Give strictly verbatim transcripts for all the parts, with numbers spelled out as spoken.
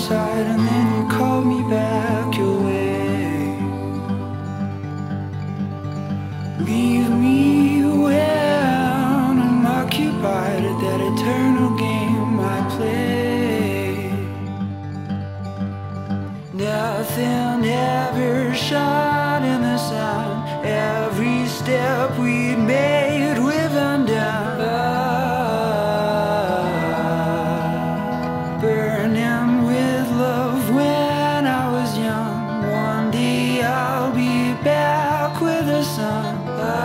side, and then you called me back your way. Leave me when I'm occupied at that eternal game I play. Nothing ever shone in the sun. Every step we'd made we've undone. Burning with love when I was young. One day I'll be back with the sun.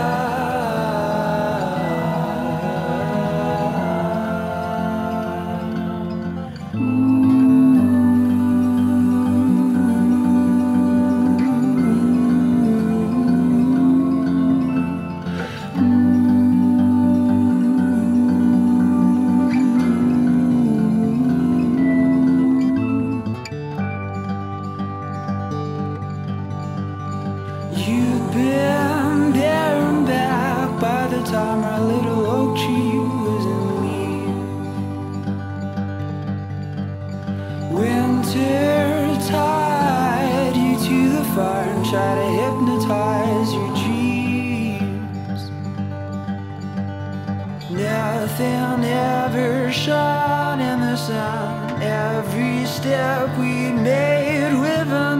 You've been there and back by the time our little oak tree was in leaves. Winter tied you to the fire and tried to hypnotize your dreams. Nothing ever shone in the sun. Every step we made with